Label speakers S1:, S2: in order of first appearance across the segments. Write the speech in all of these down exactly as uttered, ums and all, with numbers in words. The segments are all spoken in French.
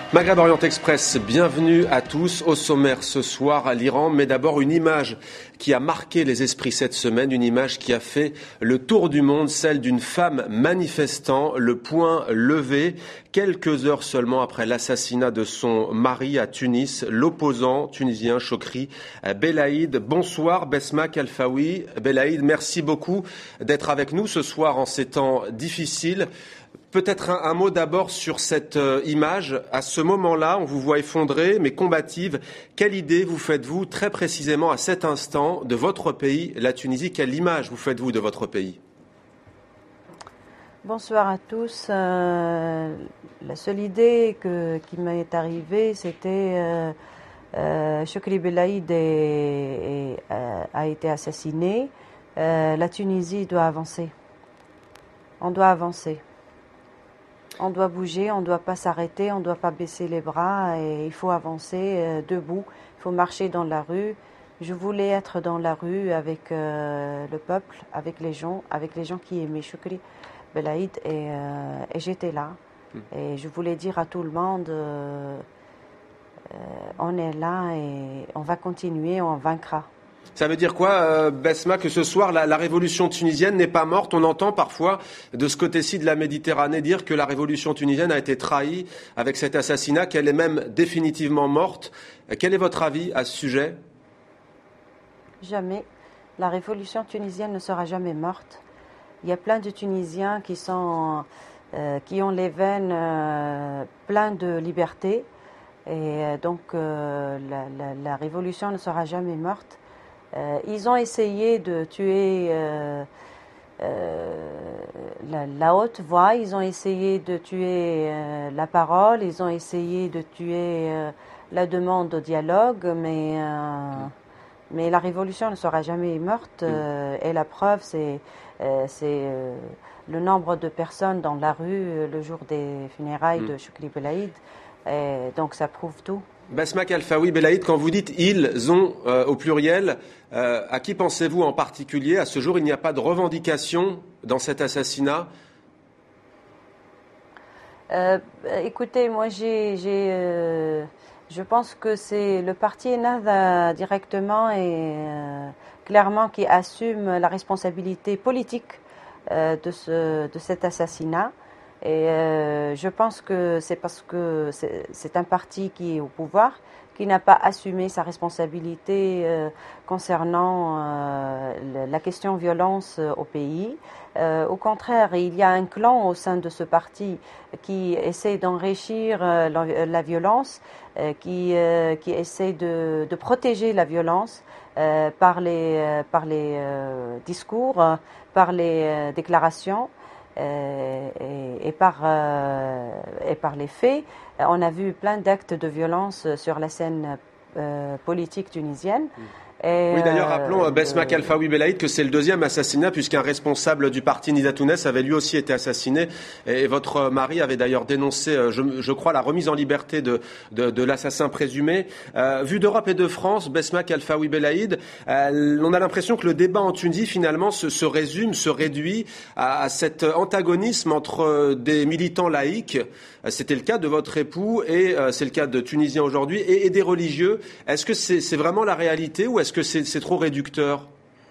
S1: Maghreb Orient Express, bienvenue à tous. Au sommaire ce soir, l'Iran, mais d'abord une image qui a marqué les esprits cette semaine, une image qui a fait le tour du monde, celle d'une femme manifestant, le poing levé, quelques heures seulement après l'assassinat de son mari à Tunis, l'opposant tunisien Chokri Belaïd. Bonsoir Besma Khalfaoui. Belaïd, merci beaucoup d'être avec nous ce soir en ces temps difficiles. Peut-être un, un mot d'abord sur cette euh, image. À ce moment-là, on vous voit effondrée, mais combative. Quelle idée vous faites-vous très précisément à cet instant de votre pays, la Tunisie? Quelle image vous faites-vous de votre pays?
S2: Bonsoir à tous. Euh, la seule idée que, qui m'est arrivée, c'était euh, euh, Chokri Belaïd est, est, euh, a été assassiné. Euh, la Tunisie doit avancer. On doit avancer. On doit bouger, on ne doit pas s'arrêter, on ne doit pas baisser les bras et il faut avancer euh, debout, il faut marcher dans la rue. Je voulais être dans la rue avec euh, le peuple, avec les gens, avec les gens qui aimaient Chokri Belaïd et, euh, et j'étais là. Mmh. Et je voulais dire à tout le monde, euh, euh, on est là et on va continuer, on vaincra.
S1: Ça veut dire quoi, euh, Besma, que ce soir, la, la révolution tunisienne n'est pas morte? On entend parfois, de ce côté-ci de la Méditerranée, dire que la révolution tunisienne a été trahie avec cet assassinat, qu'elle est même définitivement morte. Quel est votre avis à ce sujet?
S2: Jamais. La révolution tunisienne ne sera jamais morte. Il y a plein de Tunisiens qui, sont, euh, qui ont les veines euh, pleines de liberté. Et donc, euh, la, la, la révolution ne sera jamais morte. Euh, ils ont essayé de tuer euh, euh, la, la haute voix, ils ont essayé de tuer euh, la parole, ils ont essayé de tuer euh, la demande au dialogue, mais, euh, mais la révolution ne sera jamais morte. Euh, et la preuve, c'est, euh, c'est euh, le nombre de personnes dans la rue le jour des funérailles de Chokri Belaïd. Et donc ça prouve tout.
S1: Besma Khalfaoui, Belaïd, quand vous dites « ils ont euh, » au pluriel, euh, à qui pensez-vous en particulier? À ce jour, il n'y a pas de revendication dans cet assassinat?
S2: euh, Écoutez, moi, j'ai, j'ai, euh, je pense que c'est le parti Ennahda directement et euh, clairement qui assume la responsabilité politique euh, de, ce, de cet assassinat. Et euh, je pense que c'est parce que c'est, c'est un parti qui est au pouvoir, qui n'a pas assumé sa responsabilité euh, concernant euh, la question violence euh, au pays. Euh, au contraire, il y a un clan au sein de ce parti qui essaie d'enrichir euh, la, la violence, euh, qui, euh, qui essaie de, de protéger la violence euh, par les, euh, par les euh, discours, euh, par les euh, déclarations. Euh, et, et, par, euh, et par les faits, on a vu plein d'actes de violence sur la scène euh, politique tunisienne. Mmh.
S1: Et oui, d'ailleurs, rappelons, euh, Besma Khalfaoui Belaïd, que c'est le deuxième assassinat, puisqu'un responsable du parti Nida Tounes avait lui aussi été assassiné. Et, et votre mari avait d'ailleurs dénoncé, je, je crois, la remise en liberté de, de, de l'assassin présumé. Euh, vu d'Europe et de France, Besma Khalfaoui Belaïd, euh, on a l'impression que le débat en Tunisie, finalement, se, se résume, se réduit à, à cet antagonisme entre des militants laïcs. C'était le cas de votre époux et euh, c'est le cas de Tunisiens aujourd'hui et, et des religieux. Est-ce que c'est, c'est vraiment la réalité ou est-ce que c'est, c'est trop réducteur?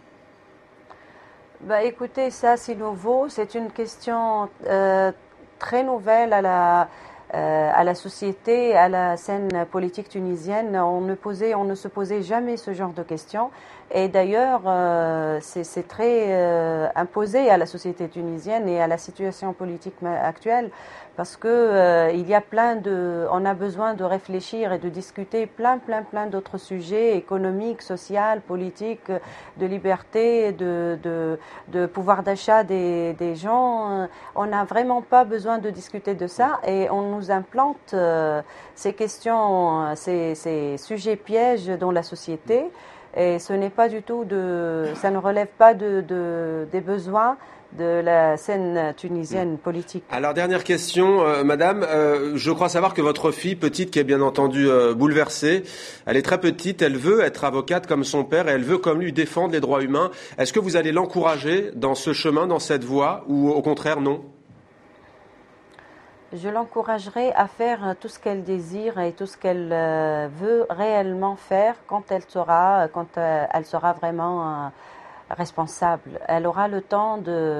S2: Bah, écoutez, ça c'est nouveau. C'est une question euh, très nouvelle à la, euh, à la société, à la scène politique tunisienne. On ne, posait, on ne se posait jamais ce genre de questions. Et d'ailleurs, euh, c'est, c'est très euh, imposé à la société tunisienne et à la situation politique actuelle, parce que euh, il y a plein de, on a besoin de réfléchir et de discuter plein, plein, plein d'autres sujets économiques, sociaux, politiques, de liberté, de, de, de pouvoir d'achat des, des gens. On n'a vraiment pas besoin de discuter de ça et on nous implante euh, ces questions, ces, ces sujets pièges dans la société. Et ce n'est pas du tout de, ça ne relève pas de, de, des besoins de la scène tunisienne politique.
S1: Alors, dernière question, euh, madame. Euh, je crois savoir que votre fille, petite, qui est bien entendu euh, bouleversée, elle est très petite, elle veut être avocate comme son père et elle veut comme lui défendre les droits humains. Est-ce que vous allez l'encourager dans ce chemin, dans cette voie, ou au contraire non?
S2: je l'encouragerai à faire tout ce qu'elle désire et tout ce qu'elle euh, veut réellement faire quand elle sera, quand euh, elle sera vraiment euh, responsable. Elle aura le temps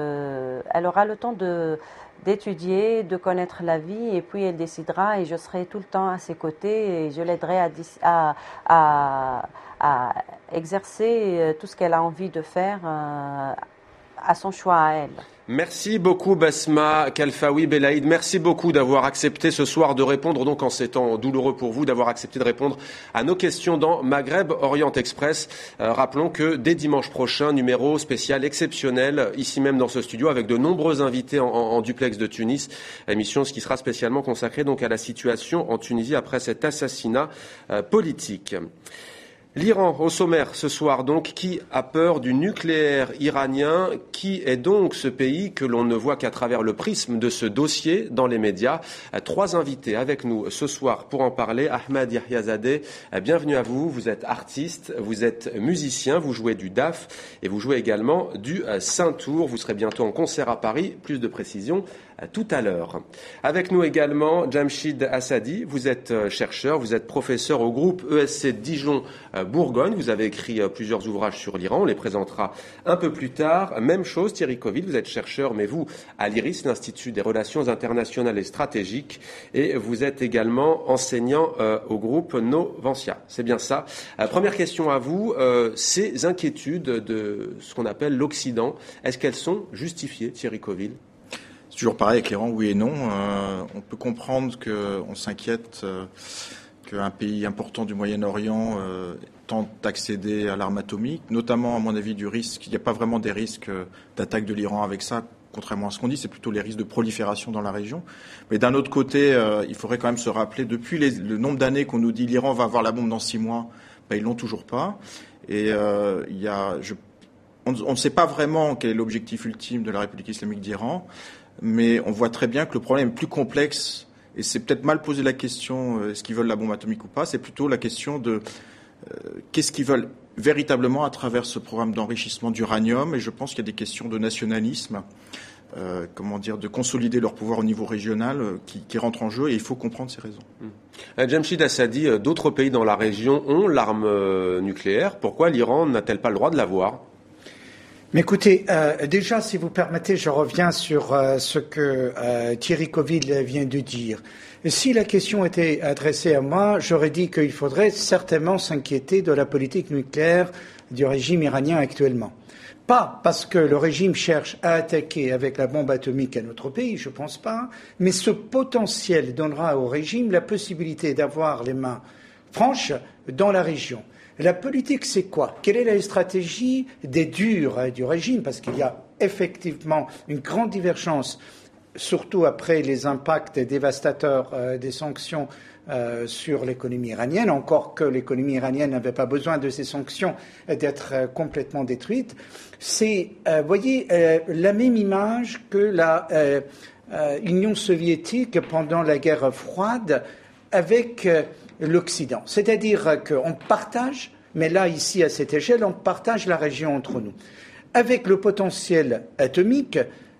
S2: de, elle aura le temps de d'étudier, de connaître la vie, et puis elle décidera, et je serai tout le temps à ses côtés et je l'aiderai à, à, à, à exercer tout ce qu'elle a envie de faire euh, à son choix à elle.
S1: Merci beaucoup Basma Khalfaoui Belaïd. Merci beaucoup d'avoir accepté ce soir de répondre, donc en ces temps douloureux pour vous, d'avoir accepté de répondre à nos questions dans Maghreb Orient Express. Euh, rappelons que dès dimanche prochain, numéro spécial exceptionnel, ici même dans ce studio, avec de nombreux invités en, en, en duplex de Tunis. Émission ce qui sera spécialement consacrée donc à la situation en Tunisie après cet assassinat euh, politique. L'Iran au sommaire ce soir donc, qui a peur du nucléaire iranien? Qui est donc ce pays que l'on ne voit qu'à travers le prisme de ce dossier dans les médias? Trois invités avec nous ce soir pour en parler. Ahmed Yahyazadeh, bienvenue à vous. Vous êtes artiste, vous êtes musicien, vous jouez du daf et vous jouez également du syntour. Vous serez bientôt en concert à Paris. Plus de précisions tout à l'heure. Avec nous également Jamshid Assadi, vous êtes chercheur, vous êtes professeur au groupe E S C Dijon-Bourgogne, vous avez écrit plusieurs ouvrages sur l'Iran, on les présentera un peu plus tard. Même chose, Thierry Coville, vous êtes chercheur, mais vous, à l'IRIS, l'Institut des Relations Internationales et Stratégiques, et vous êtes également enseignant euh, au groupe Novantia. C'est bien ça. Euh, première question à vous, euh, ces inquiétudes de ce qu'on appelle l'Occident, est-ce qu'elles sont justifiées, Thierry Coville?
S3: C'est toujours pareil avec l'Iran, oui et non. Euh, on peut comprendre qu'on s'inquiète euh, qu'un pays important du Moyen-Orient euh, tente d'accéder à l'arme atomique, notamment, à mon avis, du risque. Il n'y a pas vraiment des risques euh, d'attaque de l'Iran avec ça, contrairement à ce qu'on dit, c'est plutôt les risques de prolifération dans la région. Mais d'un autre côté, euh, il faudrait quand même se rappeler, depuis les, le nombre d'années qu'on nous dit l'Iran va avoir la bombe dans six mois, ben, ils l'ont toujours pas. Et euh, il y a, je, on, on ne sait pas vraiment quel est l'objectif ultime de la République islamique d'Iran. Mais on voit très bien que le problème est plus complexe, et c'est peut-être mal poser la question euh, est-ce qu'ils veulent la bombe atomique ou pas, c'est plutôt la question de euh, qu'est-ce qu'ils veulent véritablement à travers ce programme d'enrichissement d'uranium, et je pense qu'il y a des questions de nationalisme, euh, comment dire, de consolider leur pouvoir au niveau régional euh, qui, qui rentrent en jeu, et il faut comprendre ces raisons.
S1: Mmh. Jamshid Assadi, d'autres pays dans la région ont l'arme euh, nucléaire, pourquoi l'Iran n'a-t-elle pas le droit de l'avoir?
S4: Mais écoutez, euh, déjà, si vous permettez, je reviens sur euh, ce que euh, Thierry Coville vient de dire. Si la question était adressée à moi, j'aurais dit qu'il faudrait certainement s'inquiéter de la politique nucléaire du régime iranien actuellement. Pas parce que le régime cherche à attaquer avec la bombe atomique à notre pays, je pense pas, mais ce potentiel donnera au régime la possibilité d'avoir les mains franches dans la région. La politique, c'est quoi? Quelle est la stratégie des durs hein, du régime? Parce qu'il y a effectivement une grande divergence, surtout après les impacts dévastateurs euh, des sanctions euh, sur l'économie iranienne, encore que l'économie iranienne n'avait pas besoin de ces sanctions d'être euh, complètement détruite. C'est, vous euh, voyez, euh, la même image que la euh, euh, Union soviétique pendant la guerre froide avec euh, l'Occident. C'est-à-dire qu'on partage, mais là, ici, à cette échelle, on partage la région entre nous. Avec le potentiel atomique,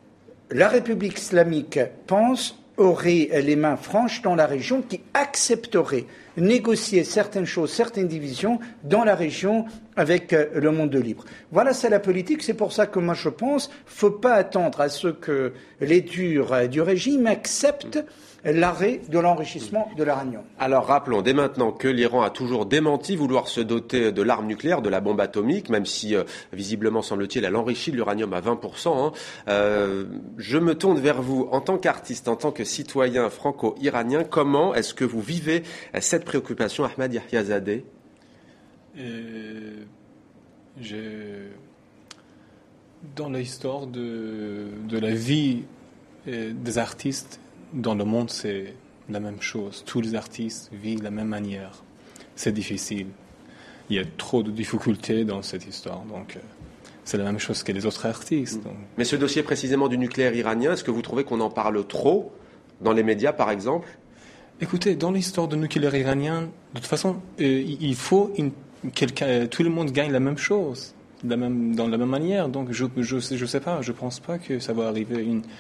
S4: la République islamique pense, aurait les mains franches dans la région, qui accepterait négocier certaines choses, certaines divisions dans la région avec le monde libre. Voilà, c'est la politique. C'est pour ça que moi, je pense qu'il ne faut pas attendre à ce que les durs du régime acceptent l'arrêt de l'enrichissement de l'uranium.
S1: Alors rappelons dès maintenant que l'Iran a toujours démenti vouloir se doter de l'arme nucléaire, de la bombe atomique, même si euh, visiblement, semble-t-il, elle enrichit l'uranium à vingt pour cent. Hein. Euh, je me tourne vers vous en tant qu'artiste, en tant que citoyen franco-iranien. Comment est-ce que vous vivez cette préoccupation, Ahmed Yahyazadeh?
S5: euh, je... Dans l'histoire de, de la vie euh, des artistes, dans le monde, c'est la même chose. Tous les artistes vivent de la même manière. C'est difficile. Il y a trop de difficultés dans cette histoire. Donc, euh, c'est la même chose que les autres artistes. Donc.
S1: Mais ce dossier précisément du nucléaire iranien, est-ce que vous trouvez qu'on en parle trop dans les médias, par exemple?
S5: Écoutez, dans l'histoire du nucléaire iranien, de toute façon, euh, il faut une, quelqu'un, tout le monde gagne la même chose, la même, dans la même manière. Donc, je je, je sais pas, je pense pas que ça va arriver une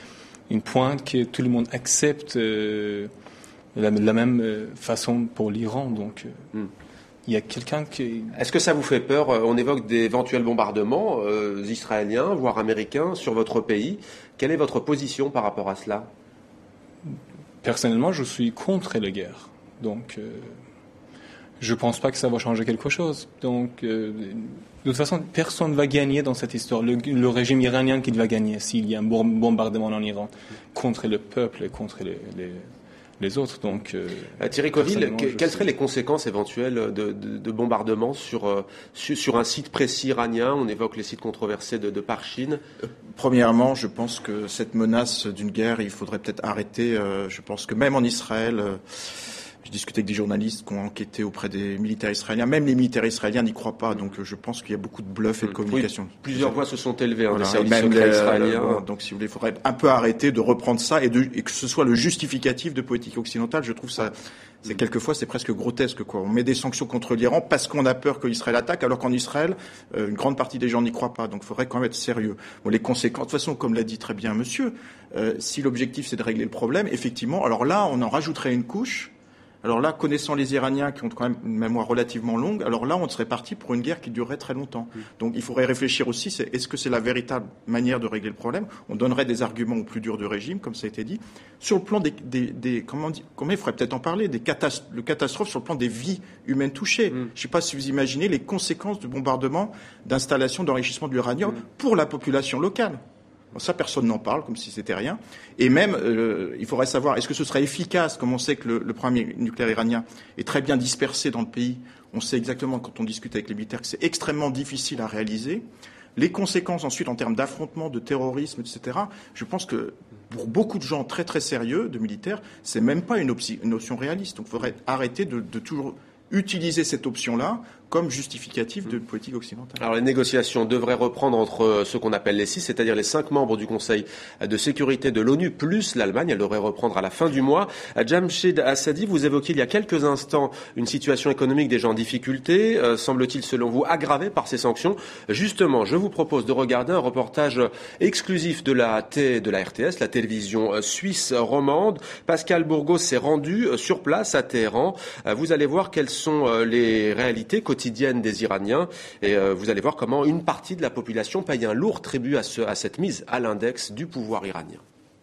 S5: une pointe que tout le monde accepte euh, la, la même euh, façon pour l'Iran. Donc, euh, mm. il y a quelqu'un qui...
S1: Est-ce que ça vous fait peur? On évoque d'éventuels bombardements euh, israéliens, voire américains, sur votre pays. Quelle est votre position par rapport à cela?
S5: Personnellement, je suis contre la guerre. Donc, euh, je ne pense pas que ça va changer quelque chose. Donc, euh, de toute façon, personne ne va gagner dans cette histoire. Le, le régime iranien qui va gagner s'il y a un bombardement en Iran contre le peuple et contre les, les, les autres. Donc, euh,
S1: Thierry Coville, que, quelles seraient les conséquences éventuelles de, de, de bombardement sur, euh, sur, sur un site précis iranien? On évoque les sites controversés de, de Parchin.
S3: Euh, premièrement, je pense que cette menace d'une guerre, il faudrait peut-être arrêter. Euh, je pense que même en Israël... Euh, J'ai discuté avec des journalistes qui ont enquêté auprès des militaires israéliens. Même les militaires israéliens n'y croient pas. Donc je pense qu'il y a beaucoup de bluff et de communication.
S1: Oui, plusieurs voix se sont élevées hein,
S3: voilà,
S1: des services secrets israéliens.
S3: Euh, donc si vous voulez, il faudrait un peu arrêter de reprendre ça et, de, et que ce soit le justificatif de politique occidentale. Je trouve ça, c'est quelquefois c'est presque grotesque quoi. On met des sanctions contre l'Iran parce qu'on a peur qu'Israël attaque, alors qu'en Israël, euh, une grande partie des gens n'y croient pas. Donc il faudrait quand même être sérieux. Bon, les conséquences, de toute façon, comme l'a dit très bien Monsieur, euh, si l'objectif c'est de régler le problème, effectivement, alors là, on en rajouterait une couche. Alors là, connaissant les Iraniens qui ont quand même une mémoire relativement longue, alors là, on serait parti pour une guerre qui durerait très longtemps. Mmh. Donc il faudrait réfléchir aussi, c'est, est-ce que c'est la véritable manière de régler le problème? On donnerait des arguments aux plus durs du régime, comme ça a été dit. Sur le plan des... des, des comment on dit, comment il faudrait peut-être en parler, des catast- le catastrophe sur le plan des vies humaines touchées. Mmh. Je ne sais pas si vous imaginez les conséquences du bombardement d'installations d'enrichissement de l'uranium mmh. pour la population locale. Bon, ça, personne n'en parle, comme si c'était rien. Et même, euh, il faudrait savoir, est-ce que ce serait efficace, comme on sait que le, le programme nucléaire iranien est très bien dispersé dans le pays. On sait exactement, quand on discute avec les militaires, que c'est extrêmement difficile à réaliser. Les conséquences ensuite en termes d'affrontement, de terrorisme, et cetera. Je pense que pour beaucoup de gens très très sérieux, de militaires, c'est même pas une, option, une option réaliste. Donc il faudrait arrêter de, de toujours utiliser cette option-là comme justificatif de politique occidentale.
S1: Alors les négociations devraient reprendre entre ce qu'on appelle les six, c'est-à-dire les cinq membres du Conseil de sécurité de l'ONU, plus l'Allemagne. Elle devrait reprendre à la fin du mois. Jamshid Assadi, vous évoquiez il y a quelques instants une situation économique des gens en difficulté, euh, semble-t-il selon vous aggravée par ces sanctions. Justement, je vous propose de regarder un reportage exclusif de la, T, de la R T S, la télévision suisse romande. Pascal Bourgault s'est rendu sur place à Téhéran. Vous allez voir quelles sont les réalités quotidiennes quotidienne des Iraniens et euh, vous allez voir comment une partie de la population paye un lourd tribut à, ce, à cette mise à l'index du pouvoir iranien.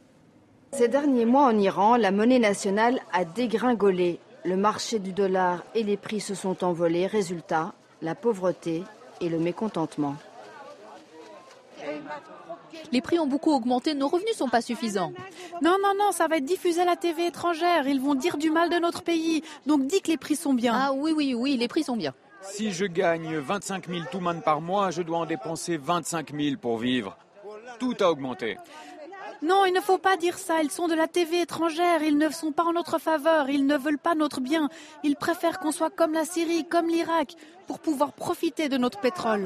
S6: Ces derniers mois en Iran, la monnaie nationale a dégringolé. Le marché du dollar et les prix se sont envolés. Résultat, la pauvreté et le mécontentement.
S7: Les prix ont beaucoup augmenté, nos revenus ne sont pas suffisants.
S8: Non, non, non, ça va être diffusé à la T V étrangère. Ils vont dire du mal de notre pays. Donc dis que les prix sont bien.
S7: Ah oui, oui, oui, les prix sont bien.
S9: Si je gagne vingt-cinq mille touman par mois, je dois en dépenser vingt-cinq mille pour vivre. Tout a augmenté.
S8: Non, il ne faut pas dire ça. Ils sont de la T V étrangère. Ils ne sont pas en notre faveur. Ils ne veulent pas notre bien. Ils préfèrent qu'on soit comme la Syrie, comme l'Irak, pour pouvoir profiter de notre pétrole.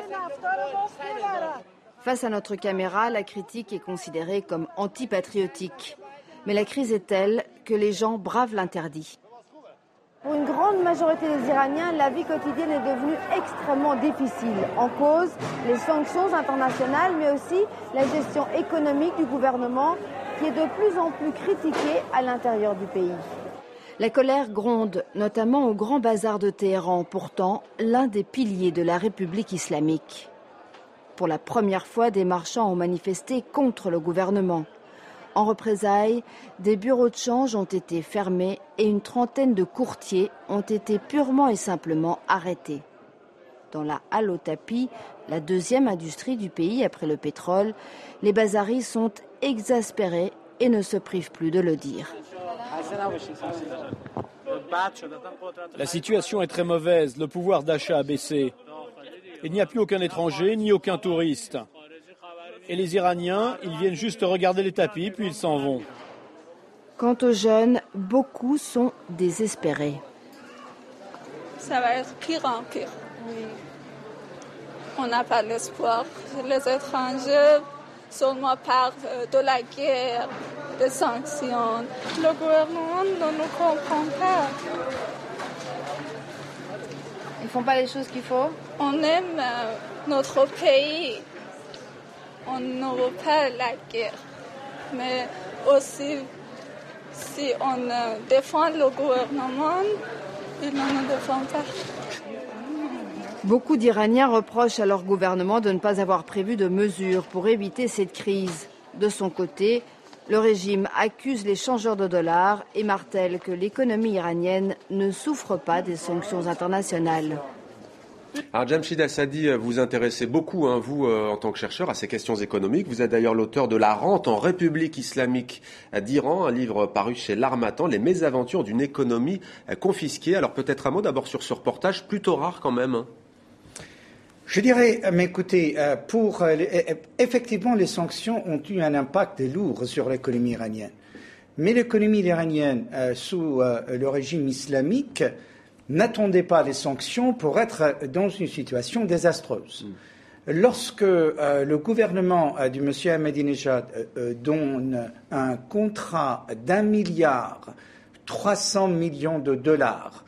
S6: Face à notre caméra, la critique est considérée comme antipatriotique. Mais la crise est telle que les gens bravent l'interdit.
S10: Pour une grande majorité des Iraniens, la vie quotidienne est devenue extrêmement difficile. En cause, les sanctions internationales, mais aussi la gestion économique du gouvernement qui est de plus en plus critiquée à l'intérieur du pays.
S6: La colère gronde, notamment au Grand Bazar de Téhéran, pourtant l'un des piliers de la République islamique. Pour la première fois, des marchands ont manifesté contre le gouvernement. En représailles, des bureaux de change ont été fermés et une trentaine de courtiers ont été purement et simplement arrêtés. Dans la halle au tapis, la deuxième industrie du pays après le pétrole, les bazaris sont exaspérés et ne se privent plus de le dire.
S11: La situation est très mauvaise, le pouvoir d'achat a baissé. Il n'y a plus aucun étranger ni aucun touriste. Et les Iraniens, ils viennent juste regarder les tapis, puis ils s'en vont.
S6: Quant aux jeunes, beaucoup sont désespérés.
S12: Ça va être pire en pire. Oui. On n'a pas l'espoir. Les étrangers seulement parlent de la guerre, des sanctions. Le gouvernement ne nous comprend pas.
S10: Ils ne font pas les choses qu'il faut.
S12: On aime notre pays. On ne veut pas la guerre. mais aussi si on défend le gouvernement, il ne nous défend pas.
S6: Beaucoup d'Iraniens reprochent à leur gouvernement de ne pas avoir prévu de mesures pour éviter cette crise. De son côté, le régime accuse les changeurs de dollars et martèle que l'économie iranienne ne souffre pas des sanctions internationales.
S1: Alors Jamshid Assadi, vous vous intéressez beaucoup, hein, vous, euh, en tant que chercheur, à ces questions économiques. Vous êtes d'ailleurs l'auteur de La rente en République islamique d'Iran, un livre paru chez L'Harmattan, les mésaventures d'une économie euh, confisquée. Alors peut-être un mot d'abord sur ce reportage, plutôt rare quand même. Hein.
S4: Je dirais, mais écoutez, pour, effectivement, les sanctions ont eu un impact lourd sur l'économie iranienne. Mais l'économie iranienne, sous le régime islamique, n'attendait pas les sanctions pour être dans une situation désastreuse. Mmh. Lorsque euh, le gouvernement euh, du monsieur Ahmadinejad euh, donne un contrat d'un milliard trois cents millions de dollars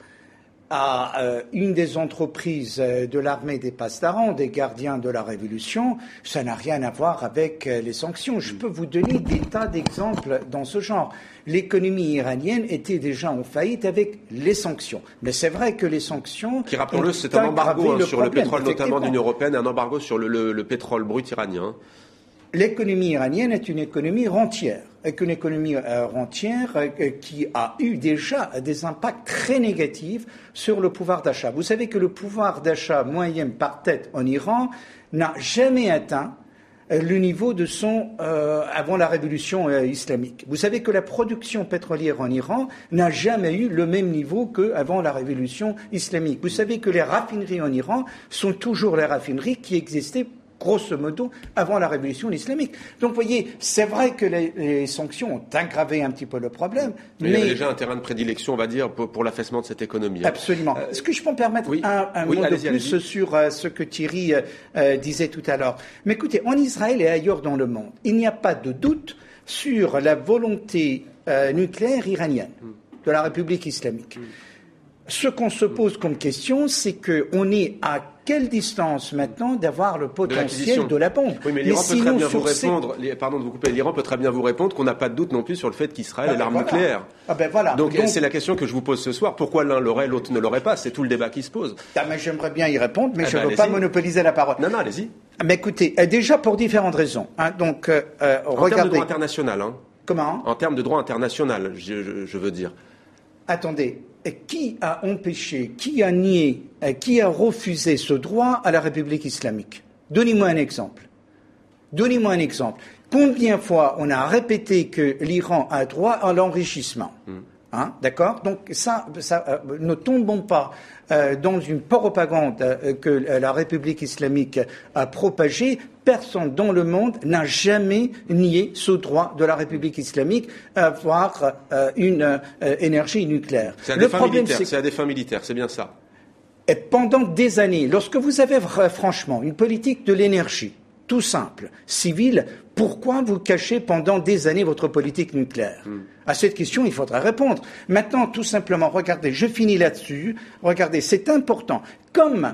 S4: à euh, une des entreprises euh, de l'armée des Pasdaran, des gardiens de la Révolution, ça n'a rien à voir avec euh, les sanctions. Je peux vous donner des tas d'exemples dans ce genre. L'économie iranienne était déjà en faillite avec les sanctions. Mais c'est vrai que les sanctions...
S1: Qui, rappelons-le, c'est un embargo hein, le sur problème, le pétrole, notamment de l'Union européenne, un embargo sur le, le, le pétrole brut iranien.
S4: L'économie iranienne est une économie rentière, une économie euh, rentière euh, qui a eu déjà des impacts très négatifs sur le pouvoir d'achat. Vous savez que le pouvoir d'achat moyen par tête en Iran n'a jamais atteint euh, le niveau de son euh, avant la révolution euh, islamique. Vous savez que la production pétrolière en Iran n'a jamais eu le même niveau qu'avant la révolution islamique. Vous savez que les raffineries en Iran sont toujours les raffineries qui existaient grosso modo, avant la révolution islamique. Donc, vous voyez, c'est vrai que les, les sanctions ont aggravé un petit peu le problème.
S1: Mais, mais il y avait déjà un terrain de prédilection, on va dire, pour, pour l'affaissement de cette économie. Hein.
S4: Absolument. Euh, Est-ce que je peux me permettre oui. un, un oui, mot de plus allez-y. sur euh, ce que Thierry euh, disait tout à l'heure? Mais écoutez, en Israël et ailleurs dans le monde, il n'y a pas de doute sur la volonté euh, nucléaire iranienne mm. de la République islamique. Mm. Ce qu'on se pose comme question, c'est qu'on est à quelle distance maintenant d'avoir le potentiel de, de la bombe.
S1: Oui, mais l'Iran mais peut très bien vous répondre. Ces... Pardon de vous couper. L'Iran peut très bien vous répondre qu'on n'a pas de doute non plus sur le fait qu'Israël ah, est l'arme
S4: voilà.
S1: nucléaire.
S4: Ah ben voilà.
S1: Donc, Donc c'est la question que je vous pose ce soir. Pourquoi l'un l'aurait, l'autre ne l'aurait pas? C'est tout le débat qui se pose.
S4: Ah, mais j'aimerais bien y répondre, mais ah, je ne
S1: ben,
S4: veux pas monopoliser la parole.
S1: Non, non, allez-y.
S4: Mais écoutez, euh, déjà pour différentes raisons. Hein, donc, euh,
S1: en
S4: regardez.
S1: termes de droit international. Hein.
S4: Comment?
S1: En termes de droit international, je, je, je veux dire.
S4: Attendez. Qui a empêché, qui a nié, qui a refusé ce droit à la République islamique? Donnez-moi un exemple. Donnez-moi un exemple. Combien de fois on a répété que l'Iran a droit à l'enrichissement? mm. Hein, d'accord? Donc ça, ça euh, ne tombons pas euh, dans une propagande euh, que la République islamique a propagée. Personne dans le monde n'a jamais nié ce droit de la République islamique à avoir euh, une euh, énergie nucléaire.
S1: C'est à des fins militaires, c'est... c'est à des fins militaires, c'est bien ça.
S4: Et pendant des années, lorsque vous avez franchement une politique de l'énergie, tout simple, civile, pourquoi vous cachez pendant des années votre politique nucléaire? mm. À cette question, il faudra répondre. Maintenant, tout simplement, regardez, je finis là-dessus, regardez, c'est important. Comme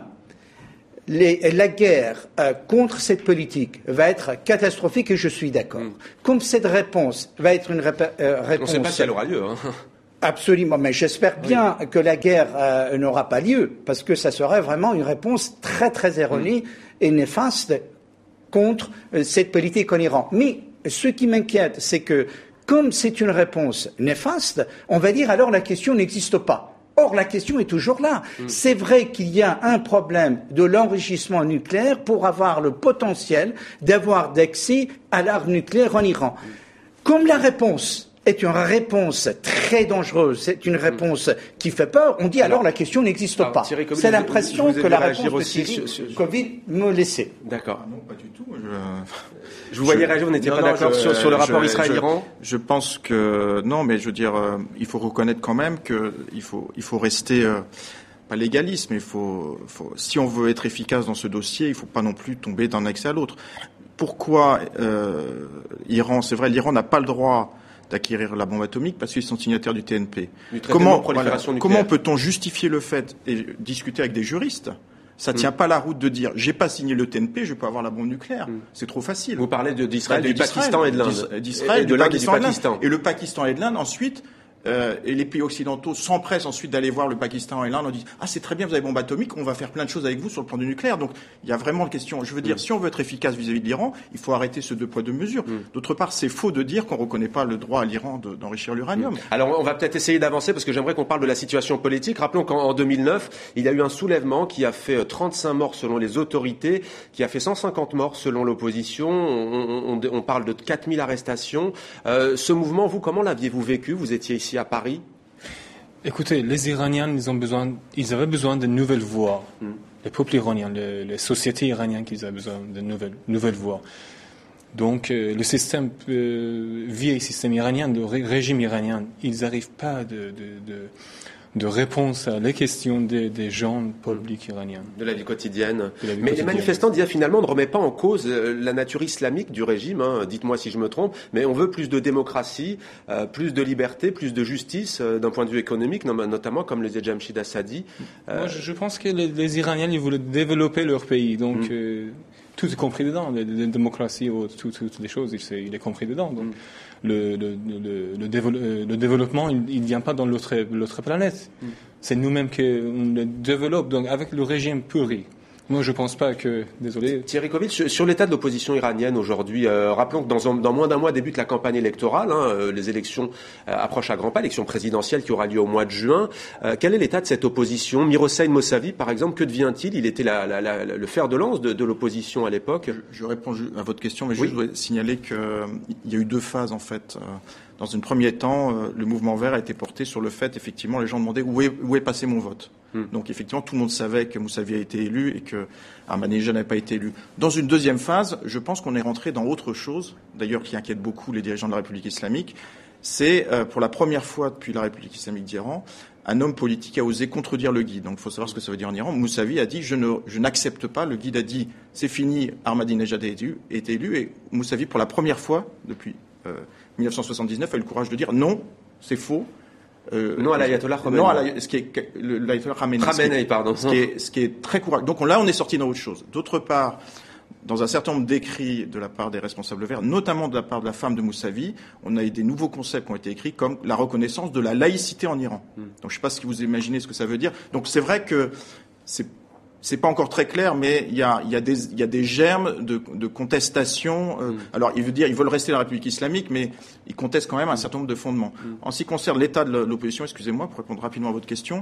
S4: les, la guerre euh, contre cette politique va être catastrophique, et je suis d'accord. Mm. Comme cette réponse va être une répa- euh, réponse...
S1: On ne sait pas si elle aura lieu. Hein.
S4: Absolument, mais j'espère bien oui. que la guerre euh, n'aura pas lieu, parce que ça serait vraiment une réponse très, très erronée mm. et néfaste contre euh, cette politique en Iran. Mais ce qui m'inquiète, c'est que comme c'est une réponse néfaste, on va dire alors la question n'existe pas. Or, la question est toujours là. Mm. C'est vrai qu'il y a un problème de l'enrichissement nucléaire pour avoir le potentiel d'avoir d'accès à l'arme nucléaire en Iran. Mm. Comme la réponse est une réponse très dangereuse, c'est une réponse qui fait peur, on dit alors, alors la question n'existe alors, pas. Thierry, c'est l'impression vous, vous que la réponse de Thierry sur... Covid me laissait.
S1: D'accord.
S3: Ah non, pas du tout. Je,
S1: je vous voyais réagir, vous n'étiez pas d'accord sur, sur le rapport Israël-Iran?
S3: je, je pense que non, mais je veux dire, euh, il faut reconnaître quand même qu'il faut, il faut rester... Euh, pas légaliste, mais il faut, faut, si on veut être efficace dans ce dossier, il ne faut pas non plus tomber d'un accès à l'autre. Pourquoi euh, Iran? C'est vrai, l'Iran n'a pas le droit d'acquérir la bombe atomique parce qu'ils sont signataires du T N P.
S1: Du comment,
S3: voilà, comment peut-on justifier le fait, et discuter avec des juristes, Ça tient mmh. pas la route de dire j'ai pas signé le T N P, je peux avoir la bombe nucléaire. Mmh. C'est trop facile.
S1: Vous parlez de, d'Israël,
S3: bah,
S1: du Pakistan et de l'Inde.
S3: D'Israël,
S1: et de,
S3: de
S1: l'Inde
S3: Pakistan
S1: et du Pakistan.
S3: Et le Pakistan et de l'Inde ensuite. Euh, et les pays occidentaux s'empressent ensuite d'aller voir le Pakistan et l'Inde en disant « Ah, c'est très bien, vous avez bombe atomique, on va faire plein de choses avec vous sur le plan du nucléaire. » Donc, il y a vraiment une question. Je veux dire, mmh. si on veut être efficace vis-à-vis de l'Iran, il faut arrêter ce deux poids, deux mesures. Mmh. D'autre part, c'est faux de dire qu'on ne reconnaît pas le droit à l'Iran de, d'enrichir l'uranium. Mmh.
S1: Alors, on va peut-être essayer d'avancer parce que j'aimerais qu'on parle de la situation politique. Rappelons qu'en deux mille neuf, il y a eu un soulèvement qui a fait trente-cinq morts selon les autorités, qui a fait cent cinquante morts selon l'opposition. On, on, on parle de quatre mille arrestations. Euh, ce mouvement, vous, comment l'aviez-vous vécu? Vous étiez ici à Paris.
S5: Écoutez, les Iraniens, ils ont besoin, ils avaient besoin de nouvelles voix. Mm. Les peuples iraniens, les, les sociétés iraniennes, ils avaient besoin de nouvelles, nouvelles voix. Donc, euh, le système, euh, vieil système iranien, le ré- régime iranien, ils n'arrivent pas de, de, de, de réponse à les questions des, des gens publics iraniens.
S1: De la vie quotidienne.
S5: De la vie
S1: Mais
S5: quotidienne.
S1: les manifestants, Dia, finalement, ne remettent pas en cause la nature islamique du régime. Hein. Dites-moi si je me trompe. Mais on veut plus de démocratie, euh, plus de liberté, plus de justice, euh, d'un point de vue économique, notamment, comme le disait Jamshid Assadi.
S5: Euh... Moi, je, je pense que les, les Iraniens, ils voulaient développer leur pays. Donc, mm. euh, tout est compris dedans. La, la démocratie, toutes tout, tout les choses, il est, il est compris dedans. Donc, mm. Le, le, le, le, dévo- le développement, il ne vient pas dans l'autre, l'autre planète. Mm. C'est nous-mêmes qui le développons, donc avec le régime pourri. Moi, je ne pense pas que... Désolé.
S1: Thierry Kovic, sur l'état de l'opposition iranienne aujourd'hui, euh, rappelons que dans, dans moins d'un mois débute la campagne électorale. Hein, euh, les élections euh, approchent à grands pas, l'élection présidentielle qui aura lieu au mois de juin. Euh, quel est l'état de cette opposition? Mirosseï Mossavi, par exemple, que devient-il? Il était la, la, la, le fer de lance de, de l'opposition à l'époque.
S3: Je, je réponds à votre question, mais oui. Je voudrais signaler qu'il y a eu deux phases, en fait. Dans un premier temps, le mouvement vert a été porté sur le fait, effectivement, les gens demandaient où est, où est passé mon vote. Hum. Donc, effectivement, tout le monde savait que Moussavi a été élu et que Ahmadinejad n'avait pas été élu. Dans une deuxième phase, je pense qu'on est rentré dans autre chose, d'ailleurs qui inquiète beaucoup les dirigeants de la République islamique. C'est, euh, pour la première fois depuis la République islamique d'Iran, un homme politique a osé contredire le guide. Donc, il faut savoir ce que ça veut dire en Iran. Moussavi a dit, je, ne, je n'accepte pas. Le guide a dit, c'est fini, Ahmadinejad est élu, est élu. Et Moussavi, pour la première fois depuis euh, mille neuf cent soixante-dix-neuf, a eu le courage de dire, non, c'est faux.
S1: Euh, non à l'ayatollah Khamenei.
S3: Non à la, ce qui est le, l'ayatollah Khamenei.
S1: Khamenei, pardon.
S3: Ce qui est, ce qui est très courageux. Donc là, on est sorti dans autre chose. D'autre part, dans un certain nombre d'écrits de la part des responsables verts, notamment de la part de la femme de Moussavi, on a eu des nouveaux concepts qui ont été écrits comme la reconnaissance de la laïcité en Iran. Mm. Donc je ne sais pas si vous imaginez ce que ça veut dire. Donc c'est vrai que c'est C'est pas encore très clair, mais il y a, il y a des, il y a des germes de, de contestation. Euh, mm. Alors, il veut dire, ils veulent rester la République islamique, mais ils contestent quand même un certain nombre de fondements. Mm. En ce qui concerne l'état de l'opposition, excusez-moi, pour répondre rapidement à votre question,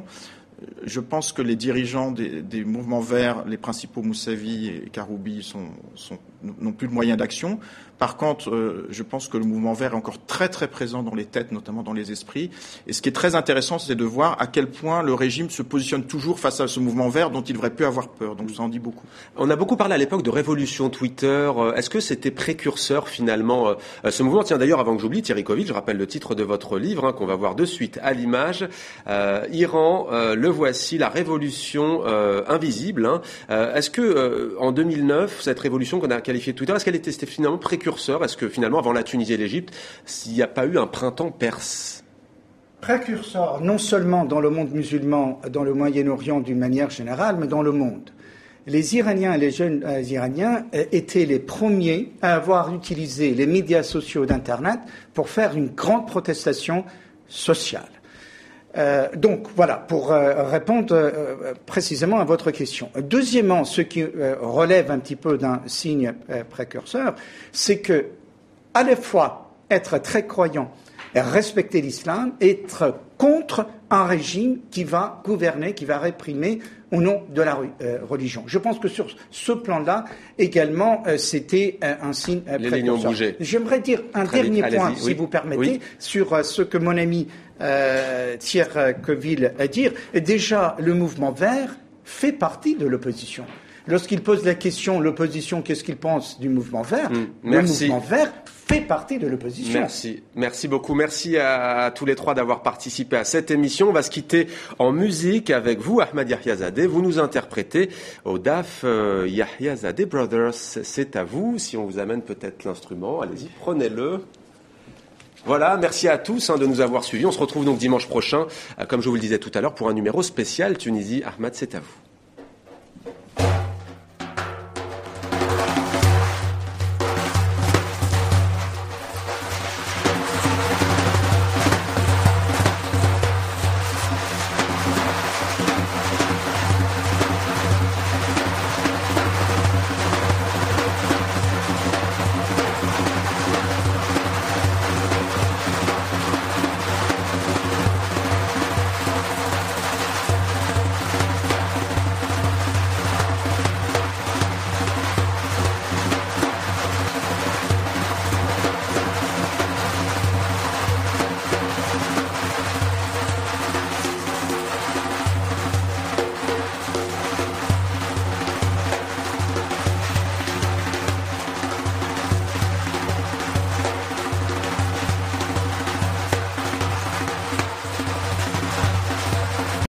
S3: je pense que les dirigeants des, des mouvements verts, les principaux Moussavi et Karoubi, sont, sont, n'ont plus de moyens d'action. Par contre, euh, je pense que le mouvement vert est encore très très présent dans les têtes, notamment dans les esprits. Et ce qui est très intéressant, c'est de voir à quel point le régime se positionne toujours face à ce mouvement vert dont il devrait plus avoir peur. Donc ça en dit beaucoup.
S1: On a beaucoup parlé à l'époque de révolution Twitter. Est-ce que c'était précurseur finalement? Ce mouvement, tiens d'ailleurs, avant que j'oublie, Thierry Kovic, je rappelle le titre de votre livre, hein, qu'on va voir de suite à l'image. Euh, Iran, euh, le voici, la révolution euh, invisible. Hein. Euh, est-ce que euh, en deux mille neuf, cette révolution qu'on a qualifiée de Twitter, est-ce qu'elle était finalement précurseur? Est-ce que finalement, avant la Tunisie et l'Égypte, s'il n'y a pas eu un printemps perse?
S4: Précurseur, non seulement dans le monde musulman, dans le Moyen-Orient d'une manière générale, mais dans le monde. Les Iraniens et les jeunes euh, Iraniens euh, étaient les premiers à avoir utilisé les médias sociaux d'Internet pour faire une grande protestation sociale. Euh, donc voilà, pour euh, répondre euh, précisément à votre question. Deuxièmement, ce qui euh, relève un petit peu d'un signe euh, précurseur, c'est que à la fois être très croyant et respecter l'islam, être contre un régime qui va gouverner, qui va réprimer au nom de la euh, religion. Je pense que sur ce plan-là, également, euh, c'était euh, un signe euh,
S1: Les
S4: précurseur.
S1: lignes ont bougé.
S4: J'aimerais dire un
S1: Très
S4: dernier
S1: vite,
S4: point,
S1: allez-y.
S4: si
S1: Oui.
S4: vous permettez,
S1: Oui.
S4: sur euh, ce que mon ami euh, Thierry Kovic a dit. Déjà, le mouvement vert fait partie de l'opposition. Lorsqu'il pose la question, l'opposition, qu'est-ce qu'il pense du mouvement vert?
S1: Mmh,
S4: le
S1: merci.
S4: mouvement vert fait partie de l'opposition.
S1: Merci, merci beaucoup. Merci à tous les trois d'avoir participé à cette émission. On va se quitter en musique avec vous, Ahmad Yahyazadeh. Vous nous interprétez au D A F euh, Yahyazadeh Brothers. C'est à vous. Si on vous amène peut-être l'instrument, allez-y, prenez-le. Voilà, merci à tous hein, de nous avoir suivis. On se retrouve donc dimanche prochain, euh, comme je vous le disais tout à l'heure, pour un numéro spécial Tunisie. Ahmad, c'est à vous.